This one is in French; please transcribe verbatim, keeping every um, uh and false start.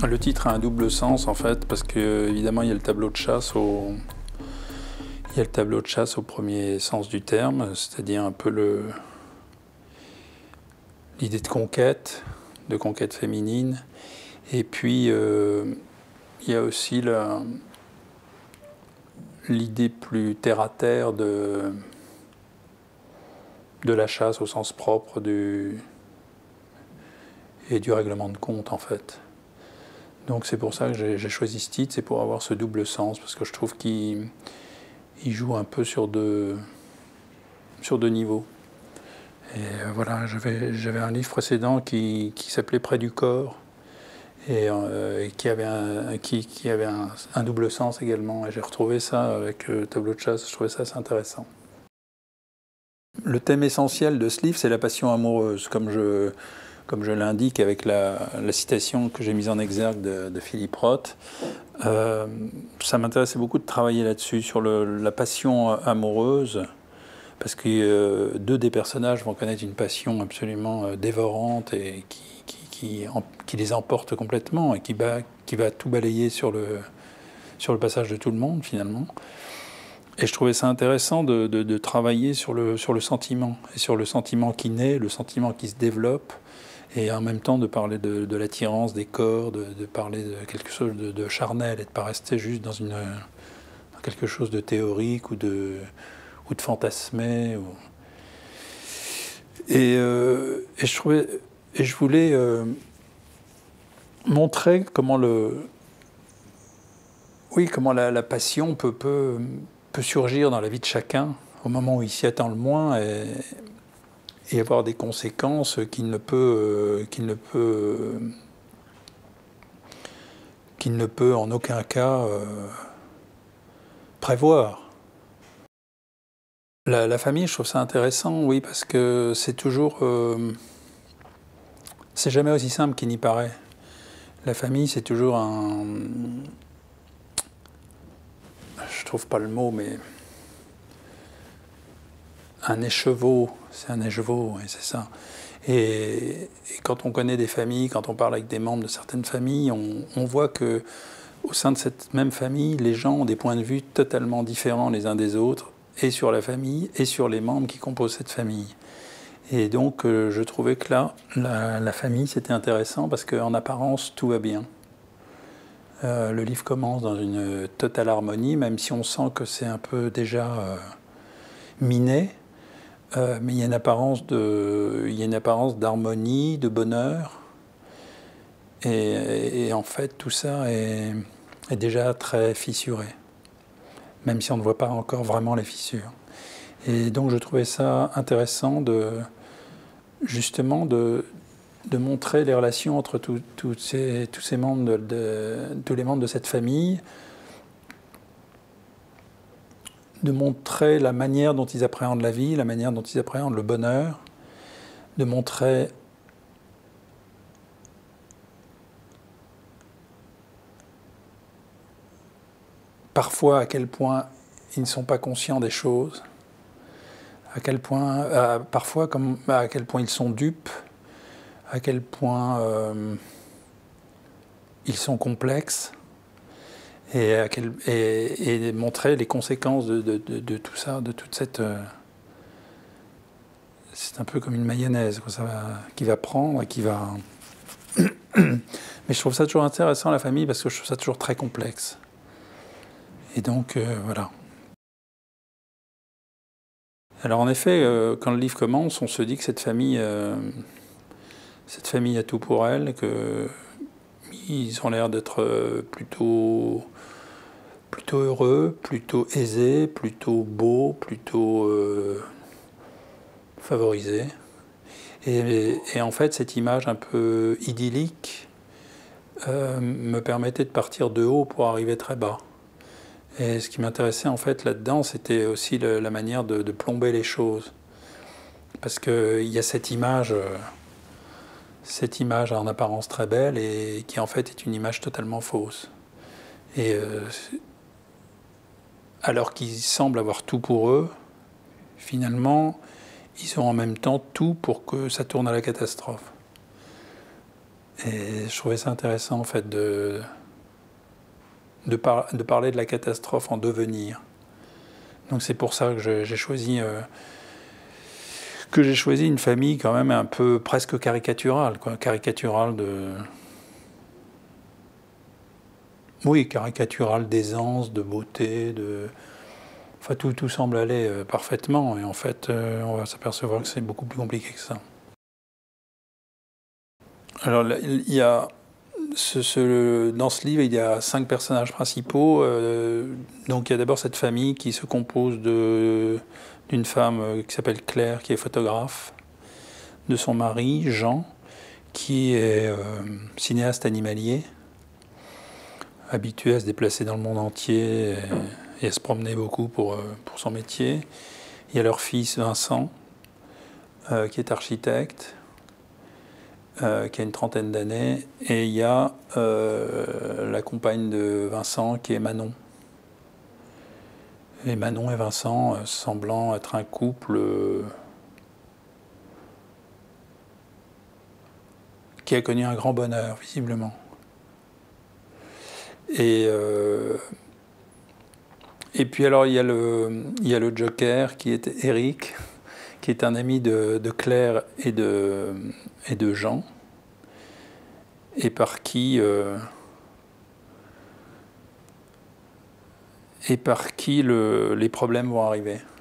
Le titre a un double sens en fait, parce que évidemment il y a le tableau de chasse au, il y a le tableau de chasse au premier sens du terme, c'est-à-dire un peu le l'idée de conquête, de conquête féminine, et puis euh, il y a aussi l'idée plus terre à terre de de la chasse au sens propre du et du règlement de compte en fait. Donc c'est pour ça que j'ai choisi ce titre, c'est pour avoir ce double sens, parce que je trouve qu'il il joue un peu sur deux, sur deux niveaux. Et voilà, j'avais un livre précédent qui, qui s'appelait Près du corps, et, euh, et qui avait, un, qui, qui avait un, un double sens également. Et j'ai retrouvé ça avec le tableau de chasse, je trouvais ça assez intéressant. Le thème essentiel de ce livre, c'est la passion amoureuse, comme je... comme je l'indique avec la, la citation que j'ai mise en exergue de, de Philippe Roth. Euh, ça m'intéressait beaucoup de travailler là-dessus, sur le, la passion amoureuse, parce que euh, deux des personnages vont connaître une passion absolument euh, dévorante et qui, qui, qui, en, qui les emporte complètement et qui, bat, qui va tout balayer sur le, sur le passage de tout le monde, finalement. Et je trouvais ça intéressant de, de, de travailler sur le, sur le sentiment, et sur le sentiment qui naît, le sentiment qui se développe, et en même temps de parler de, de l'attirance des corps, de, de parler de quelque chose de, de charnel, et de ne pas rester juste dans, une, dans quelque chose de théorique ou de, ou de fantasmé. Ou... Et, euh, et, je trouvais, et je voulais euh, montrer comment, le, oui, comment la, la passion peut, peut, peut surgir dans la vie de chacun, au moment où il s'y attend le moins, et, et avoir des conséquences qu'il ne peut, euh, qu'il ne peut, euh, qu'il ne peut en aucun cas euh, prévoir. La, la famille, je trouve ça intéressant, oui, parce que c'est toujours, euh, c'est jamais aussi simple qu'il n'y paraît. La famille, c'est toujours un, je trouve pas le mot, mais un écheveau, c'est un écheveau, oui, c'est ça. Et, et quand on connaît des familles, quand on parle avec des membres de certaines familles, on, on voit que au sein de cette même famille, les gens ont des points de vue totalement différents les uns des autres, et sur la famille, et sur les membres qui composent cette famille. Et donc, euh, je trouvais que là, la, la famille, c'était intéressant, parce qu'en apparence, tout va bien. Euh, le livre commence dans une totale harmonie, même si on sent que c'est un peu déjà euh, miné. Euh, mais il y a une apparence de, il y a une apparence d'harmonie, de bonheur, et, et, et en fait tout ça est, est déjà très fissuré, même si on ne voit pas encore vraiment les fissures. Et donc je trouvais ça intéressant de justement de, de montrer les relations entre tout, tout ces, tous ces membres de, de, tous les membres de cette famille, de montrer la manière dont ils appréhendent la vie, la manière dont ils appréhendent le bonheur, de montrer parfois à quel point ils ne sont pas conscients des choses, à quel point, à, parfois comme, à quel point ils sont dupes, à quel point euh, ils sont complexes, et, à quel, et, et montrer les conséquences de, de, de, de tout ça, de toute cette... Euh, c'est un peu comme une mayonnaise quoi, ça va, qui va prendre et qui va... Mais je trouve ça toujours intéressant, la famille, parce que je trouve ça toujours très complexe. Et donc, euh, voilà. Alors en effet, euh, quand le livre commence, on se dit que cette famille, euh, cette famille a tout pour elle, qu'ils ont l'air d'être plutôt, plutôt heureux, plutôt aisés, plutôt beaux, plutôt euh, favorisés. Et, et en fait, cette image un peu idyllique euh, me permettait de partir de haut pour arriver très bas. Et ce qui m'intéressait en fait là-dedans, c'était aussi le, la manière de, de plomber les choses. Parce qu'il y a cette image, euh, cette image en apparence très belle et qui en fait est une image totalement fausse. Et euh, alors qu'ils semblent avoir tout pour eux, finalement, ils ont en même temps tout pour que ça tourne à la catastrophe. Et je trouvais ça intéressant en fait de, de, par, de parler de la catastrophe en devenir. Donc c'est pour ça que j'ai choisi, euh, que j'ai choisi une famille quand même un peu presque caricaturale, quoi, caricaturale de... Oui, caricaturale d'aisance, de beauté, de... Enfin, tout, tout semble aller euh, parfaitement, et en fait, euh, on va s'apercevoir que c'est beaucoup plus compliqué que ça. Alors, là, il y a... Ce, ce, dans ce livre, il y a cinq personnages principaux. Euh, donc, il y a d'abord cette famille qui se compose de, d'une femme qui s'appelle Claire, qui est photographe, de son mari, Jean, qui est euh, cinéaste animalier, habitué à se déplacer dans le monde entier et, et à se promener beaucoup pour, euh, pour son métier. Il y a leur fils, Vincent, euh, qui est architecte, Euh, qui a une trentaine d'années, et il y a euh, la compagne de Vincent qui est Manon. Et Manon et Vincent, euh, semblant être un couple euh, qui a connu un grand bonheur, visiblement. Et, euh, et puis alors il y, a le, il y a le Joker qui est Eric, qui est un ami de, de Claire et de, et de Jean, et par qui... Euh, et par qui le, les problèmes vont arriver.